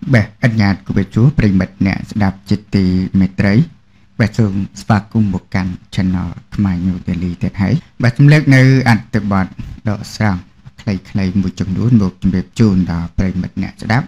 Bè anh nhạt của bè chúa bình mật nẹ đạp chích tì mệt trấy bè xương spa cung một cạnh chân nó khmai nhiều để lì tết hãy bè chấm lệch nơi ăn từ bọt đỏ sang clay clay một chồng đuối một chồng bếp chun đỏ bình mật nẹ đáp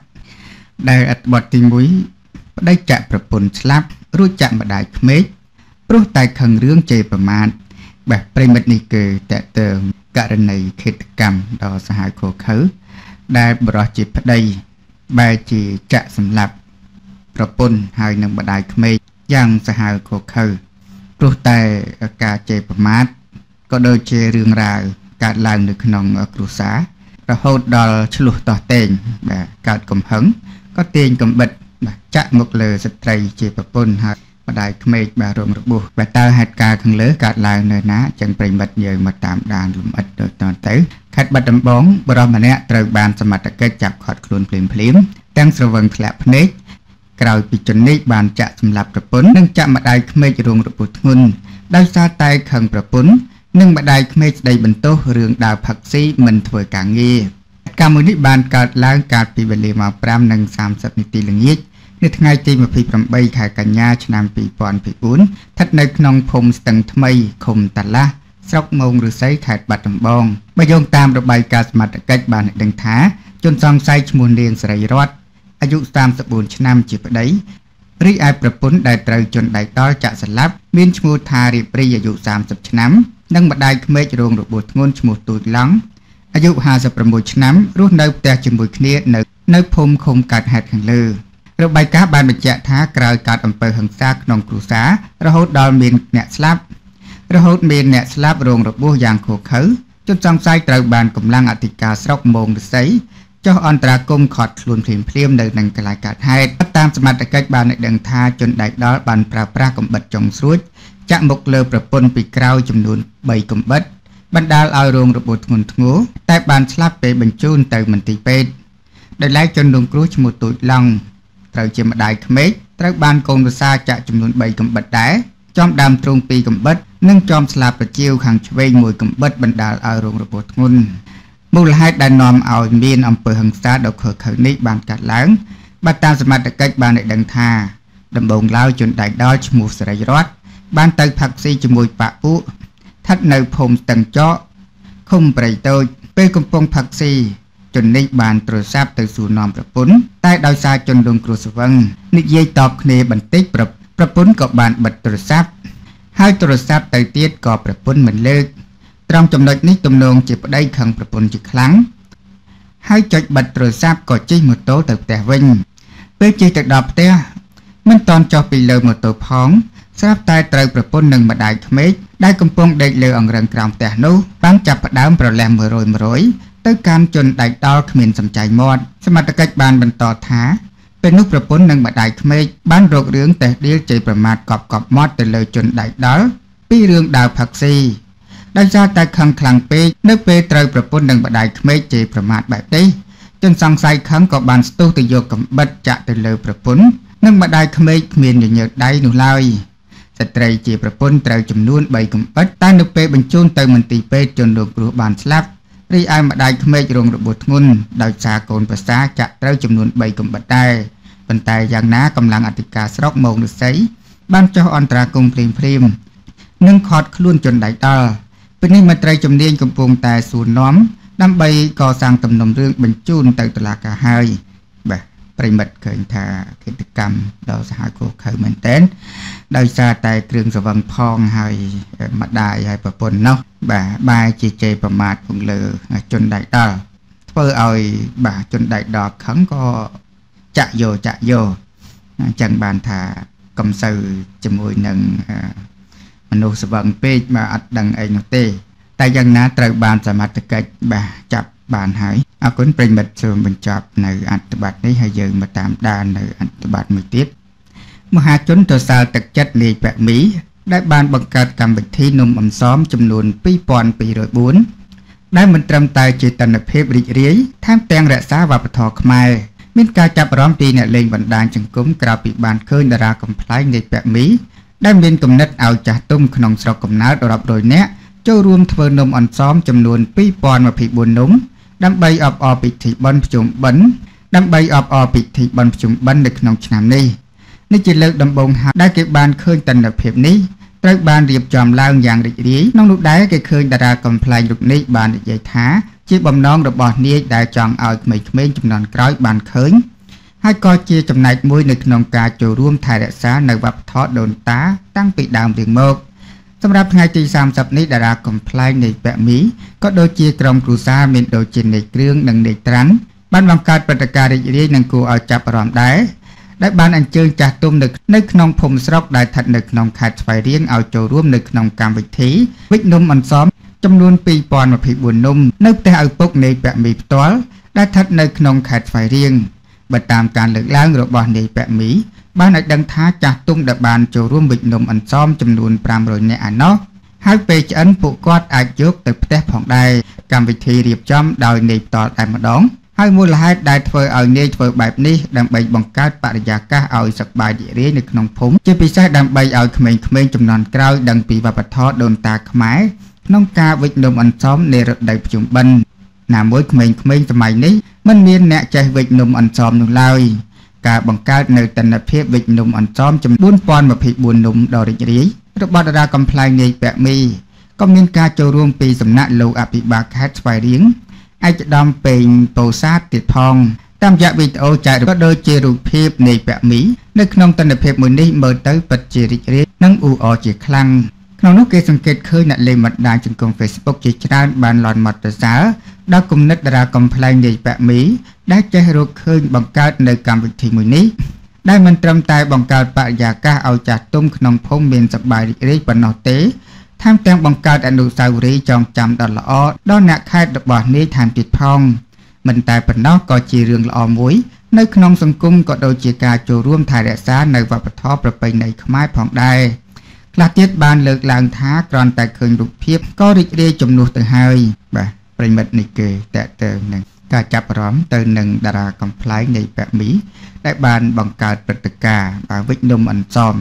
đây ăn bọt tim muối đây chạmประปน slap រួចចាក់ម្ដាយក្មេកព្រោះតែខឹងរឿងជេរប្រមាថបាទប្រិមិត្តនេះគឺតើតើករណីឃាតកម្មដ៏សាហាវឃោរឃៅដែលបរិសុទ្ធជាប្តីបែរជាចាក់សម្លាប់ប្រពន្ធហើយនឹងម្ដាយក្មេកយ៉ាងសាហាវឃោរឃៅព្រោះតែការជេរប្រមាថក៏ដូចជារឿងរ៉ាវកើតឡើងនៅក្នុងគ្រួសាររហូតដល់ឆ្លោះតោះតេងបាទកើតកំហឹងក៏ទាញកំបិតបាទចាក់មកលើស្ត្រីជាប្រពន្ធហើយម្ដាយក្មេកបាទរងរបួសបាទតើហេតុការណ៍ខាងលើកើតឡើងនៅណាចឹងប្រិមិត្តយើងមកតាមដានលំអិតដូចតទៅខេត្តបាត់ដំបងបរិសម្នាក់ត្រូវបានសមត្ថកិច្ចចាប់ឃាត់ខ្លួនភ្លាមទាំងស្រវឹងធ្លាក់ភ្នែកក្រោយពីជននេះបានចាក់សម្លាប់ប្រពន្ធនិងចាក់ម្ដាយក្មេករងរបួសធ្ងន់ដោយសារតែខឹងប្រពន្ធនិងម្ដាយក្មេកស្ដីបន្ទោសរឿងដើរផឹកស៊ីមិនធ្វើការងារកម្មមួយនេះបានកើតឡើងកាលពីវេលាម៉ោង 5:30 នាទីល្ងាចនៅថ្ងៃទី 28 ខែកញ្ញាឆ្នាំ 2024 ស្ថិតនៅក្នុងភូមិស្ទឹងថ្មីឃុំតាឡាស់ស្រុកមោងឫស្សីខេត្តបាត់ដំបងបើយោងតាមរបាយការណ៍សមត្ថកិច្ចបានដឹងថាជនសង្ស័យឈ្មោះនាងសេរីរតន៍អាយុ 34 ឆ្នាំជាប្តីរីឯប្រពន្ធដែលត្រូវជនដៃដល់ចាក់ស្លាប់មានឈ្មោះថារៀបរីអាយុ 30 ឆ្នាំនិងម្ដាយក្មេករងរបួសធ្ងន់ឈ្មោះទូចឡង់អាយុ 56 ឆ្នាំរស់នៅផ្ទះជាមួយគ្នានៅភូមិឃុំកើតហេតុខាងលើរបាយការណ៍បានបញ្ជាក់ថាក្រោយកើតអំពើហិង្សាក្នុងគ្រួសាររហូតដល់មានអ្នកស្លាប់រងរបួសយ៉ាងឃោរឃៅជនសង្ស័យត្រូវបានកម្លាំងអធិការស្រុកមោងឫស្សីចុះអន្តរាគមន៍ឃាត់ខ្លួនភ្លាមៗនៅនឹងកន្លែងកើតហេតុតាមសមត្ថកិច្ចបានដឹងថាជនដៃដល់បានប្រើប្រាស់កំបិតចុងស្រួចចាក់មកលើប្រពន្ធពីក្រោយចំនួន 3 កំបិតបណ្ដាលឲ្យរងរបួសធ្ងន់ធ្ងរតែបានស្លាប់ពេលបញ្ជូនទៅមន្ទីរពេទ្យដោយឡែកជនរងគ្រោះឈ្មោះទូចឡង់ត្រូវជាម្ដាយក្មេកត្រូវបានកូនប្រសាចាក់ចំនួន 3 កំបិតដែរចំដើមទ្រូង 2 កំបិតនិងចំស្លាបប្រជៀវខាងឆ្វេង 1 កំបិតបណ្ដាលឲ្យរងរបួសធ្ងន់មូលហេតុដែលនាំឲ្យមានអំពើហិង្សាដ៏ឃោរឃៅនេះបានកើតឡើងបើតាមសមត្ថកិច្ចបានដឹងថាដំបូងឡើយជនដៃដល់ឈ្មោះសេរីរតន៍បានទៅផឹកស៊ីជាមួយប៉ាពួកស្ថិតនៅភូមិស្ទឹងចកឃុំព្រៃតូចពេលកំពុងផឹកស៊ីជននេះបានទូរស័ព្ទទៅសួរនាំប្រពន្ធតែដោយសារជនរងគ្រោះស្វឹងនិយាយតបគ្នាបន្តិចប្រពន្ធក៏បានបិទទូរស័ព្ទហើយទូរស័ព្ទទៅទៀតក៏ប្រពន្ធមិនលើកត្រង់ចំណុចនេះទំនងជាប្តីខឹងប្រពន្ធជាខ្លាំងហើយចុចបិទទូរស័ព្ទក៏ជិះម៉ូតូទៅផ្ទះវិញពេលជិះទៅដល់ផ្ទះមិនតាន់ចុះពីលើម៉ូតូផងស្រាប់តែត្រូវប្រពន្ធនិងម្ដាយក្មេកដែលកំពុងដេកលើអង្រឹងក្រោមផ្ទះនោះបានចាប់ផ្ដើមប្រឡែម100ទៅកាន់ជនដៃដល់គ្មានសំចៃមាត់សមត្ថកិច្ចបានបន្តថាពេលនោះប្រពន្ធនិងម្ដាយក្មេកបានរករឿងតេះដៀលជេរប្រមាថកប់មាត់ទៅលើជនដៃដល់ពីរឿងដើរផឹកស៊ីដោយសារតែខឹងខ្លាំងពេកនៅពេលត្រូវប្រពន្ធនិងម្ដាយក្មេកជេរប្រមាថបែបនេះជនសង្ស័យខឹងក៏បានស្ទុះទៅយកកំបិតចាក់ទៅលើប្រពន្ធនិងម្ដាយក្មេកគ្មានញញើតដៃនោះឡើយស្ត្រីជាប្រពន្ធត្រូវចំនួន 3 កំបិតតែនៅពេលបញ្ជូនទៅមន្ទីរពេទ្យជនរងគ្រោះបានស្លាប់រីឯម្ដាយក្មេករងរបួសធ្ងន់ដោយសារកូនប្រសាចាក់ត្រូវចំនួន 3 កំបិតដែរប៉ុន្តែយ៉ាងណាកម្លាំងអធិការស្រុកមោងឫស្សីបានចុះអន្តរាគមន៍ភ្លាមនិងឃាត់ខ្លួនជនដៃដល់ពេលនេះមន្ត្រីជំនាញកំពុងតែសួរនាំដើម្បីកសាងទំនុំរឿងបញ្ជូនទៅតុលាការហើយបាទប្រិមិត្តឃើញថាគិតកម្មដ៏សាហាវឃោរឃៅមែនទែនដោយសារតែគ្រឿងស្រវឹងផងហើយម្ដាយហើយប្រពន្ធនោះបាទបែរជាជេរប្រមាថពងលើជនដៃដល់ធ្វើឲ្យបាទជនដៃដល់ខឹងក៏ចាក់យកអញ្ចឹងបានថាកំសៅជាមួយនឹងមនុស្សស្វឹងពេកមកអត់ដឹងអីនោះទេតែយ៉ាងណាត្រូវបានសមត្ថកិច្ចបាទចាប់បានហើយអរគុណប្រិមិត្តសូមបញ្ចប់នៅអត្ថបទនេះហើយយើងមកតាមដាននៅអត្ថបទមួយទៀតមហាជនទៅសាលទឹកចិត្តនាយប៉ែមីដែលបានបង្កើតកម្មវិធីនំអន្សមចំនួន 2204 ដែលមិនត្រឹមតែជាទិដ្ឋភាពរីករាយថែមទាំងរក្សាវប្បធម៌ខ្មែរមានការចាប់អារម្មណ៍ពីអ្នកលេងបណ្ដាញសង្គមក្រៅពីបានឃើញតារាកំ pl ែងនាយប៉ែមីដែលមានគំនិតឲ្យចាស់ទុំក្នុងស្រុកកំណើតរាប់រយនាក់ចូលរួមធ្វើនំអន្សមចំនួន 2024 នំដើម្បីអបអរពិធីបុណ្យភ្ជុំបិណ្ឌដើម្បីអបអរពិធីបុណ្យភ្ជុំបិណ្ឌនៅក្នុងឆ្នាំនេះនេះជាលើកដំបូងហើយដែលគេបានឃើញទិដ្ឋភាពនេះត្រូវបានរៀបចំឡើងយ៉ាងរីករាយក្នុងនោះដែរគេឃើញតារាកំប្លែងរូបនេះបាននិយាយថាជាបំណងរបស់នាយដែលចង់ឲ្យក្មេងៗជំនាន់ក្រោយបានឃើញហើយក៏ជាចំណែកមួយនៅក្នុងការចូលរួមថែរក្សានៅវប្បធម៌ដូនតាតាំងពីដើមរៀងមកសម្រាប់ថ្ងៃទី30នេះតារាកំប្លែងនៃពាក់មីក៏ដូចជាក្រុមគ្រួសារមានដូចជានៃគ្រឿងនិងនៃត្រាន់បានបង្កើតព្រឹត្តិការណ៍រីករាយនិងគួរឲ្យចាប់អារម្មណ៍ដែរដែលបានអញ្ជើញចាស់ទុំនៅក្នុងភូមិស្រុកដែលស្ថិតនៅក្នុងខេត្តស្វាយរៀងឲ្យចូលរួមនៅក្នុងកម្មវិធីវិចនំអន្សមចំនួន2024នំនៅផ្ទះឪពុកនៃពាក់មីផ្ទាល់ដែលស្ថិតនៅក្នុងខេត្តស្វាយរៀងបើតាមការលើកឡើងរបស់នាយពាក់មីបានឲ្យដឹងថាចាស់ទុំដែលបានចូលរួមវិចនំអន្សមចំនួន500នាក់ឯណោះហើយពេលឆ្អិនពួកគាត់អាចយកទៅផ្ទះផងដែរកម្មវិធីរៀបចំដោយនាយផ្ទាល់តែម្ដងហើយមូលហេតុដែលធ្វើឲ្យនាយធ្វើបែបនេះដើម្បីបង្កើតបរិយាកាសឲ្យសប្បាយរីករាយនៅក្នុងភូមិជាពិសេសដើម្បីឲ្យក្មេងៗជំនាន់ក្រោយដឹងពីវប្បធម៌ដូនតាខ្មែរក្នុងការវិចនំអន្សមនៃរដូវភ្ជុំបិណ្ឌណាមួយក្មេងៗសម័យនេះមិនមានអ្នកចេះវិចនំអន្សមនោះឡើយការបង្កើតនៅទិដ្ឋភាពវិចនំអន្សមចំនួន4024នំដ៏រីករាយរបស់តារាកំប្លែងនាយពាក់មីក៏មានការចូលរួមពីសំណាក់លោកអភិបាលខេត្តស្វាយរៀងឯកឧត្តមពេញពោធិ៍សាត់ទៀតផងតាមរយៈវីដេអូចែកក៏ដូចជារូបភាពនៃពាក់មីនៅក្នុងទិដ្ឋភាពមួយនេះមើលទៅពិតជារីករាយនិងអ៊ូអរជាខ្លាំងក្នុងនោះគេសង្កេតឃើញអ្នកលេងបណ្ដាញសង្គម Facebook ជាច្រើនបានលន់មាត់សរសើរដល់គំនិតតារាកំប្លែងនាយពាក់មីដែលចេះរកឃើញបង្កើតនៅកម្មវិធីមួយនេះដែលមិនត្រឹមតែបង្កើតបរិយាកាសឲ្យចាស់ទុំក្នុងភូមិមានសប្បាយរីករាយប៉ុណ្ណោះទេថែមទាំងបង្កើតអនុស្សាវរីយ៍ចងចាំដ៏ល្អដល់អ្នកខេត្តរបស់នាយថែមទៀតផងមិនតែប៉ុណ្ណោះក៏ជារឿងល្អមួយនៅក្នុងសង្គមក៏ដូចជាការចូលរួមថែរក្សានៅវប្បធម៌ប្រពៃណីខ្មែរផងដែរខ្លះទៀតបានលើកឡើងថាគ្រាន់តែឃើញរូបភាពក៏រីករាយជំនួសទៅហើយបាទប្រិមិត្តនេះគេតើទៅនឹងការចាប់អារម្មណ៍ទៅនឹងតារាកំប្លែងនៃពាក់មីដែលបានបង្កើតព្រឹត្តិការណ៍បាទវិចនំអន្សម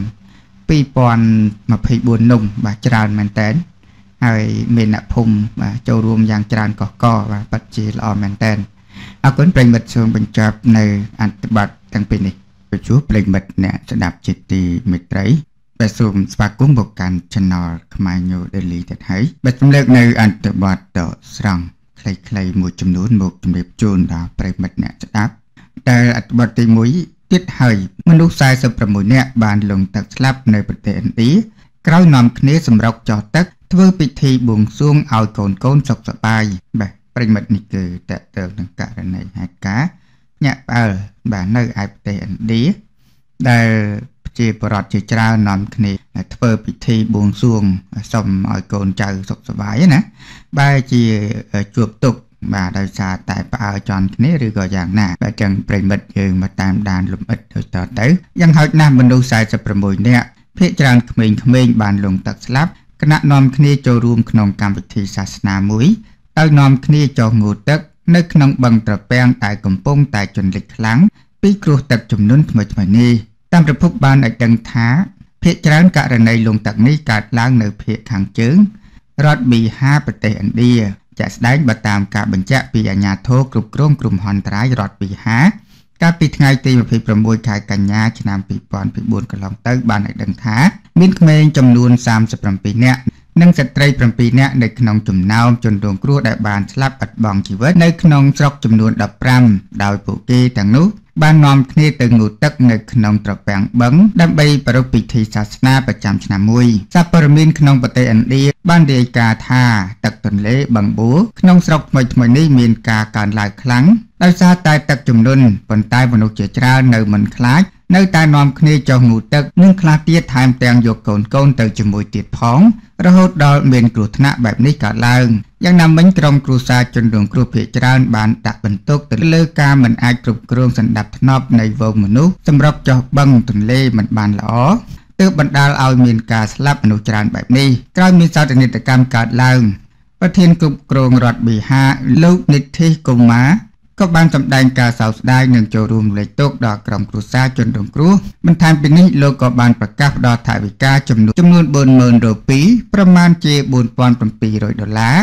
2024នំបាទច្រើនមែនតើហើយមានអ្នកភូមិបាទចូលរួមយ៉ាងច្រើនកកបាទពិតជាល្អមែនតើអរគុណប្រិមិត្តសូមបញ្ចប់នៅអត្ថបទទាំងពីរនេះបញ្ជួបប្រិមិត្តអ្នកស្ដាប់ជាទីមេត្រីបាទសូមស្វាគមន៍មកកាន់ Channel ខ្មែរ New Daily ទៀតហើយបាទសម្លេចនៅអត្ថបទតស្រង់ខ្លីៗមួយចំនួនមកជម្រាបជូនដល់ប្រិមិត្តអ្នកស្ដាប់ដែលអត្ថបទទី1ទៀតហើយមនុស្ស46នាក់បានលង់ទឹកស្លាប់នៅប្រទេសឥណ្ឌាក្រោយនាំគ្នាសម្រុកចោះទឹកធ្វើពិធីបួងសួងឲ្យកូនសុខសប្បាយបាទប្រិមិត្តនេះគឺតើទៅនឹងករណីហេតុការណ៍ញាក់ផ្អើលបាទនៅឯប្រទេសឥណ្ឌាដែលជាបរិបទជាច្រើននាំគ្នាធ្វើពិធីបួងសួងសុំឲ្យកូនចៅសុខសប្បាយណាបែរជាជួបទុក្ខបាទដោយសារតែផ្អើលជន់គ្នាឬក៏យ៉ាងណាបាទចឹងប្រិមិត្តយើងមកតាមដានលំអិតដូចតទៅយ៉ាងហោចណាស់មនុស្ស46នាក់ភាគច្រើនក្មេងៗបានលង់ទឹកស្លាប់គណៈនាំគ្នាចូលរួមក្នុងកម្មវិធីសាសនាមួយដោយនាំគ្នាចុះងូតទឹកនៅក្នុងបឹងត្រពាំងដែលកំពុងតែជន់លិចខ្លាំងពីគ្រោះទឹកជំនន់ថ្មីៗនេះតាមប្រភពបានឲ្យដឹងថាភាគច្រើនករណីលង់ទឹកនេះកើតឡើងនៅភាគខាងជើងរដ្ឋប៊ីហាប្រទេសឥណ្ឌាជាក់ស្ដែងបើតាមការបញ្ជាក់ពីអាជ្ញាធរគ្រប់គ្រងគ្រោះមហន្តរាយរដ្ឋប៊ីហាកាលពីថ្ងៃទី26ខែកញ្ញាឆ្នាំ2024កន្លងទៅបានឲ្យដឹងថាមានក្មេងចំនួន37នាក់និងស្ត្រី7នាក់នៅក្នុងចំណោមជនរងគ្រោះដែលបានស្លាប់ឥតបង់ជីវិតនៅក្នុងស្រុកចំនួន15ដោយពួកគេទាំងនោះបាននាំគ្នាទៅងូតទឹកនៅក្នុងត្រពាំងបឹងដើម្បីប្រារព្ធពិធីសាសនាប្រចាំឆ្នាំមួយសារព័ត៌មានក្នុងប្រទេសឥណ្ឌាបានរាយការណ៍ថាទឹកទន្លេបឹងបួក្នុងស្រុកថ្មីនេះមានការកើនឡើងខ្លាំងដោយសារតែទឹកជំនន់ប៉ុន្តែមនុស្សជាច្រើននៅមិនខ្លាចនៅតែនាំគ្នាចុះងូតទឹកនិងខ្លះទៀតថែមទាំងយកកូនទៅជាមួយទៀតផងរហូតដល់មានគ្រោះថ្នាក់បែបនេះកើតឡើងយ៉ាងណាមិញក្រុមគ្រួសារជនរងគ្រោះភាគច្រើនបានដាក់បន្ទុកទៅលើការមិនអាចគ្រប់គ្រងសណ្ដាប់ធ្នាប់នៃវងមនុស្សសម្រាប់ចុះបឹងទន្លេមិនបានល្អទើបបណ្ដាលឲ្យមានការស្លាប់មនុស្សច្រើនបែបនេះក្រោយមានសោកនាដកម្មកើតឡើងប្រធានគ្រប់គ្រងរដ្ឋប៊ីហាលោកនិទ្ធិកុមារក៏បានសម្ដែងការសោកស្ដាយនិងចូលរួមលេខទុក្ខដល់ក្រុមគ្រួសារជនរងគ្រោះបន្ថែមពីនេះលោកក៏បានប្រកាសផ្ដល់ថវិកាចំនួន $40,000 ប្រមាណជា$4,700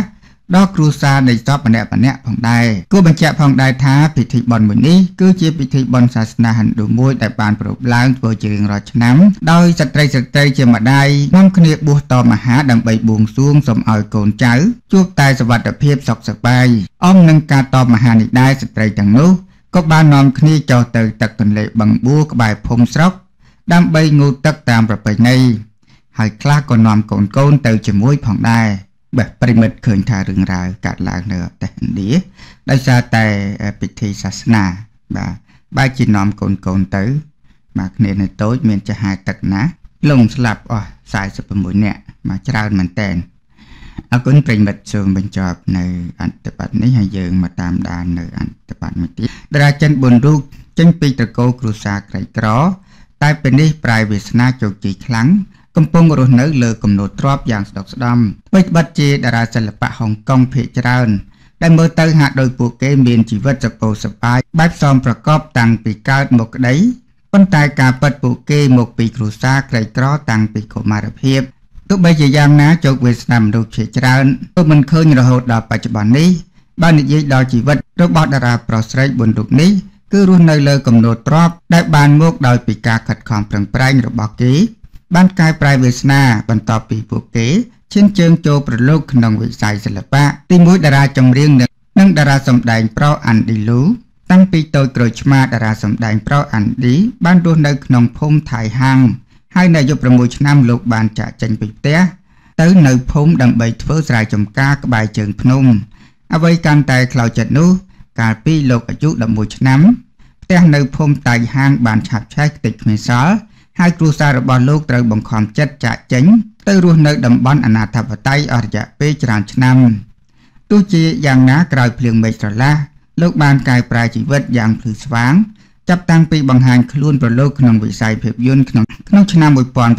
ដល់គ្រួសារនៃសពម្នាក់ផងដែរគួរបញ្ជាក់ផងដែរថាពិធីបុណ្យមួយនេះគឺជាពិធីបុណ្យសាសនាហិណ្ឌូមួយដែលបានប្រារព្ធឡើងធ្វើជារៀងរាល់ឆ្នាំដោយស្ត្រីជាម្ដាយនាំគ្នាបួសតមហាដើម្បីបួងសួងសូមឲ្យកូនចៅជួបតែសុវត្ថិភាពសុខសប្បាយអមនឹងការតមហានេះដែរស្ត្រីទាំងនោះក៏បាននាំគ្នាចុះទៅទឹកទន្លេបឹងបួរក្បែរភូមិស្រុកដើម្បីងូតទឹកតាមប្រពៃណីហើយខ្លះក៏នាំកូនទៅជាមួយផងដែរបាទប្រិមិត្តឃើញថារឿងរ៉ាវកាត់ឡើងនៅប្រទេសឥណ្ឌាដោយសារតែពិធីសាសនាបាទបែរជានាំកូនទៅបាទគ្នានៅតូចមានចាស់ហាយទឹកណាលងស្លាប់អស់46នាក់មកច្រើនមែនតើអរគុណប្រិមិត្តសូមបញ្ចប់នៅអត្ថបទនេះហើយយើងមកតាមដាននៅអត្ថបទមួយទៀតតារាចិន4រូបចេញពីត្រកូលគ្រួសារក្រីក្រតែពេលនេះប្រាយវាសនាជោគជ័យខ្លាំងកំពុងរស់នៅលើគំនរទ្របយ៉ាងស្ដុកស្ដំថ្មីត្បិតជាតារាសិល្បៈហុងកុងភាគច្រើនដែលមើលទៅហាក់ដូចពួកគេមានជីវិតសុខសប្បាយបែបសមប្រកបតាំងពីកើតមកក្តីប៉ុន្តែការពិតពួកគេមកពីគ្រួសារក្រីក្រតាំងពីកុមារភាពទោះបីជាយ៉ាងណាជោគវាសនាមនុស្សភាគច្រើនក៏មិនឃើញរហូតដល់បច្ចុប្បន្ននេះបើនិយាយដល់ជីវិតរបស់តារាប្រុសស្រី4រូបនេះគឺរស់នៅលើគំនរទ្របដែលបានមកដោយពីការខិតខំប្រឹងប្រែងរបស់គេបានកែប្រែវាសនាបន្ទាប់ពីពួកគេឈានជើងចូលប្រឡូកក្នុងវិស័យសិល្បៈទី1តារាចម្រៀងនិងតារាសម្ដែងប្រុសអាន់ឌីលូតាំងពីតូចក្រូចឆ្មាតារាសម្ដែងប្រុសអាន់ឌីបានរស់នៅក្នុងភូមិថៃហាំងហើយនៅអាយុ6ឆ្នាំលោកបានចាក់ចេញពីផ្ទះទៅនៅភូមិដើម្បីធ្វើស្រែចម្ការក្បែរជើងភ្នំអ្វីកាន់តែខ្លោចចិត្តនោះកាលពីលោកអាយុ11ឆ្នាំផ្ទះនៅភូមិថៃហាំងបានឆាប់ឆេះខ្ទេចគ្មានសល់ហើយគ្រួសាររបស់លោកត្រូវបង្ខំចិត្តចាកចេញទៅរស់នៅតំបន់អនាធិបតេយ្យអស់រយៈពេលច្រើនឆ្នាំទោះជាយ៉ាងណាក្រោយភ្លៀងមេឃស្រឡះលោកបានកែប្រែជីវិតយ៉ាងភ្លឺស្វាងចាប់តាំងពីបង្ហាញខ្លួនប្រឡូកក្នុងវិស័យភាពយន្តក្នុងឆ្នាំ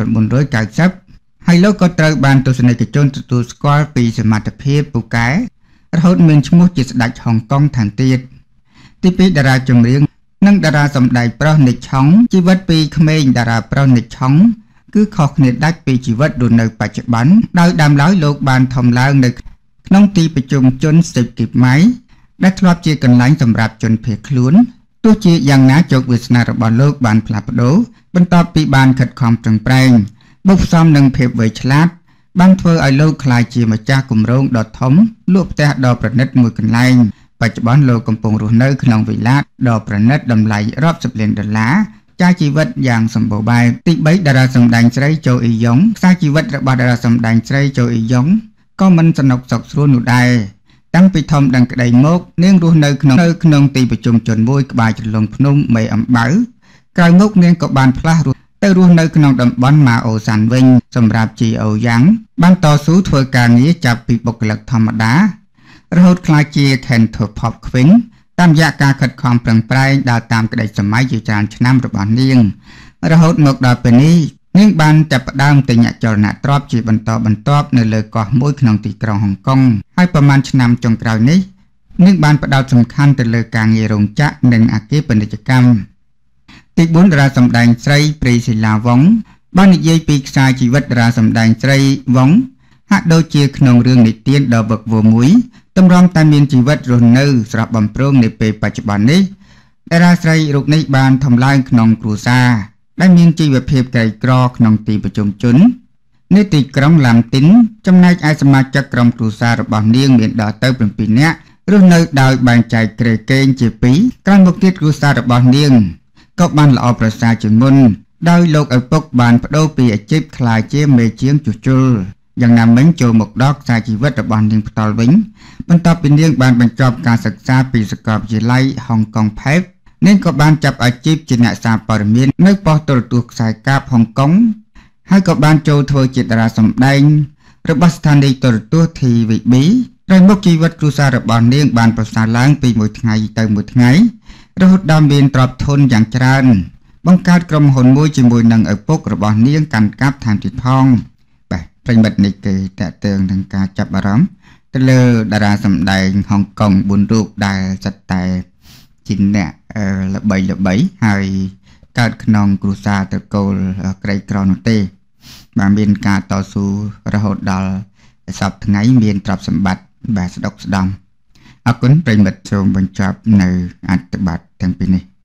1990ហើយលោកក៏ត្រូវបានទស្សនិកជនទទួលស្គាល់ពីសមត្ថភាពពូកែរហូតមានឈ្មោះជាស្ដេចហុងកុងថែមទៀតទី2តារាចម្រៀងនិងតារាសម្ដែងប្រុសនិចឆុងជីវិតពីក្មេងតារាប្រុសនិចឆុងគឺខុសគ្នាដាច់ពីជីវិតរស់នៅបច្ចុប្បន្នដោយដើមឡើយលោកបានធំឡើងនៅក្នុងទីប្រជុំជនសិបគីម៉ៃដែលធ្លាប់ជាកន្លែងសម្រាប់ជនភៀសខ្លួនទោះជាយ៉ាងណាជោគវាសនារបស់លោកបានផ្លាស់ប្ដូរបន្ទាប់ពីបានខិតខំប្រឹងប្រែងបូកផ្សំនឹងភាពវៃឆ្លាតបានធ្វើឲ្យលោកក្លាយជាម្ចាស់គម្រោងដ៏ធំលក់ផ្ទះដ៏ប្រណិតមួយកន្លែងបច្ចុប្បន្នលោកកំពុងរស់នៅក្នុងវិឡាដ៏ប្រណិតតម្លៃរាប់សិបលានដុល្លារចាយជីវិតយ៉ាងសម្បូរបែបទី3តារាសម្ដែងស្រីជូអ៊ីយ៉ុងខ្សែជីវិតរបស់តារាសម្ដែងស្រីជូអ៊ីយ៉ុងក៏មិនសនុកសុខស្រួលនោះដែរតាំងពីធំដឹងក្តីមកនាងរស់នៅក្នុងទីប្រជុំជនមួយក្បែរជ្រលងភ្នំមេអំបៅក្រោយមកនាងក៏បានផ្លាស់ទៅរស់នៅក្នុងតំបន់ម៉ាអូសាន់វិញសម្រាប់ជីអូយ៉ាងបានតស៊ូធ្វើការងារចាប់ពីបុគ្គលិកធម្មតារហូតក្លាយជា Cantor Pop Queen តាមរយៈការខិតខំប្រឹងប្រែងដើរតាមក្តីសម័យជាច្រើនឆ្នាំរបស់នាងរហូតមកដល់ពេលនេះនាងបានចាប់ផ្ដើមទិញអចលនទ្រព្យជាបន្តបន្ទាប់នៅលើកោះមួយក្នុងទីក្រុងហុងកុងហើយប្រមាណឆ្នាំចុងក្រោយនេះនាងបានផ្ដោតសំខាន់ទៅលើការងាររោងចក្រនិងអគារពាណិជ្ជកម្មទី4តារាសម្ដែងស្រីព្រីស៊ីឡាវងបាននិយាយពីខ្សែជីវិតតារាសម្ដែងស្រីវងហាក់ដូចជាក្នុងរឿងនិទានដ៏វឹកវរមួយតម្រាំតែមានជីវិតរស់នៅស្រស់បំព្រងនាពេលបច្ចុប្បន្ននេះតារាស្រីរូបនេះបានធំឡើងក្នុងគ្រួសារដែលមានជីវភាពក្រីក្រក្នុងទីប្រជុំជននៅទីក្រុងឡាំទីនចំណែកឯសមាជិកក្រុមគ្រួសាររបស់នាងមានដល់ទៅ7នាក់រស់នៅដោយបែងចែកគ្រែគេងជា2ក្រោយមកទៀតគ្រួសាររបស់នាងក៏បានល្អប្រសើរជាងមុនដោយលោកឪពុកបានបដូរពីអាជីពក្លាយជាមេជាងជួសជុលយ៉ាងណាមិញចូលមកដល់ខ្សែជីវិតរបស់នាងផ្ទាល់វិញបន្ទាប់ពីនាងបានបញ្ចប់ការសិក្សាពីសាកលវិទ្យាល័យហុងកុងផេបនាងក៏បានចាប់អាជីពជាអ្នកសារព័ត៌មាននៅប៉ុស្តិ៍ទូរទស្សន៍ខ្សែកាបហុងកុងហើយក៏បានចូលធ្វើជាតារាសម្ដែងរបស់ស្ថានីយទូរទស្សន៍ TVB ក្រោយមកជីវិតគ្រួសាររបស់នាងបានប្រសើរឡើងពីមួយថ្ងៃទៅមួយថ្ងៃរហូតដល់មានទ្រព្យធនយ៉ាងច្រើនបង្កើតក្រុមហ៊ុនមួយជាមួយនឹងឪពុករបស់នាងកាន់កាប់ថែមទៀតផងបាទប្រិមិត្តនេះគេតេតើងនឹងការចាប់អារម្មណ៍ទៅលើតារាសម្ដែងហុងកុង4រូបដែលសិតតែជាអ្នកល្បីហើយកើតក្នុងគ្រួសារត្រកូលក្រីក្រនោះទេបាទមានការតស៊ូរហូតដល់សពថ្ងៃមានទ្រព្យសម្បត្តិបាទស្ដុកស្ដំអរគុណប្រិមិត្តសូមបញ្ចប់នៅអត្ថបទទាំងពីរនេះ